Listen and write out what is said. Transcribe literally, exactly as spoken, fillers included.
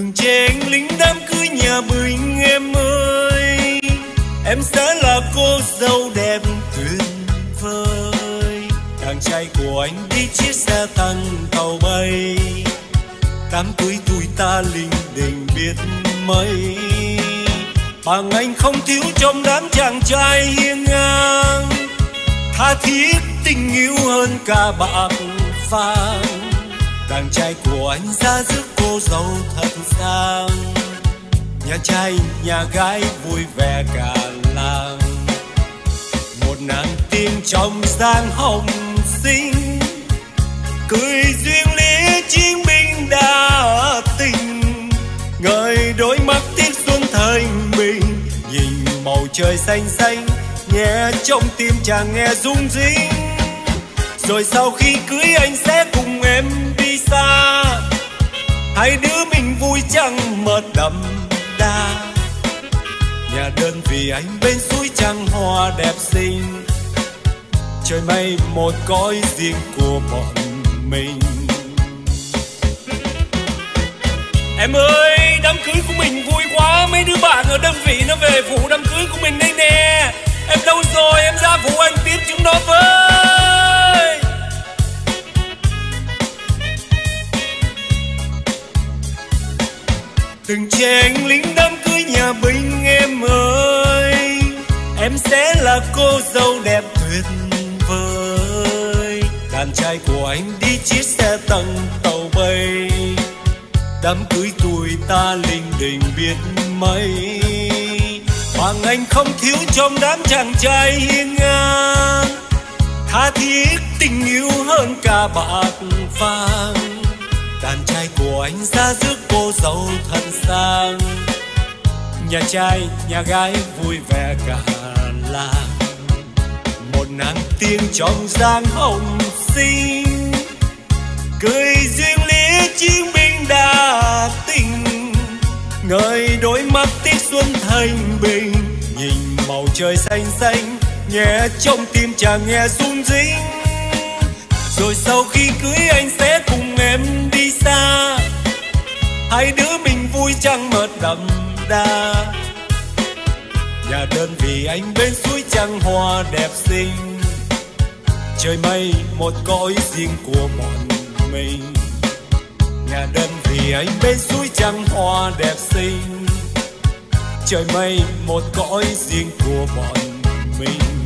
Từng che anh lính đám cưới nhà Bình em ơi, em sẽ là cô dâu đẹp tuyệt vời. Đàn trai của anh đi chiếc xe tăng tàu bay, đám cưới tụi ta linh đình biết mấy. Bằng anh không thiếu trong đám chàng trai hiên ngang, tha thiết tình yêu hơn cả bạc vàng. Đàn trai của anh ra rước cô dâu thật sang, nhà trai nhà gái vui vẻ cả làng. Một nàng tiên trong dáng hồng xinh, cười duyên lý chiến binh đa tình. Ngời đôi mắt tiếc xuân thời mình, nhìn màu trời xanh xanh, nghe trong tim chàng nghe rung rinh. Rồi sau khi cưới anh sẽ cùng em đi xa, hai đứa mình vui chẳng mật đậm đà. Nhà đơn vì anh bên suối trăng hoa đẹp xinh, trời mây một cõi riêng của bọn mình. Em ơi, đám cưới của mình vui quá, mấy đứa bạn ở đơn vị nó về phụ đám cưới của mình đây nè. Em đâu rồi, em ra phụ anh tiếp chúng nó với. Từng che anh lính đám cưới nhà Bình em ơi, em sẽ là cô dâu đẹp tuyệt vời. Đàn trai của anh đi chiếc xe tăng tàu bay, đám cưới tụi ta linh đình biết mấy. Bằng anh không thiếu trong đám chàng trai hiên ngang, tha thiết tình yêu hơn cả bạc vàng. Đàn trai của anh ra rước cô dâu thật sang, nhà trai nhà gái vui vẻ cả làng. Một nàng tiên trong dáng hồng xinh, cười duyên lý chiến binh đa tình. Ngời đôi mắt tiếc xuân thanh bình, nhìn màu trời xanh xanh, nghe trong tim chàng nghe rung rinh. Rồi sau khi cưới anh sẽ cùng em đi xa, hai đứa mình vui chẳng mật đậm đà. Nhà đơn vì anh bên suối trăng hoa đẹp xinh, trời mây một cõi riêng của bọn mình. Nhà đơn vì anh bên suối trăng hoa đẹp xinh, trời mây một cõi riêng của bọn mình.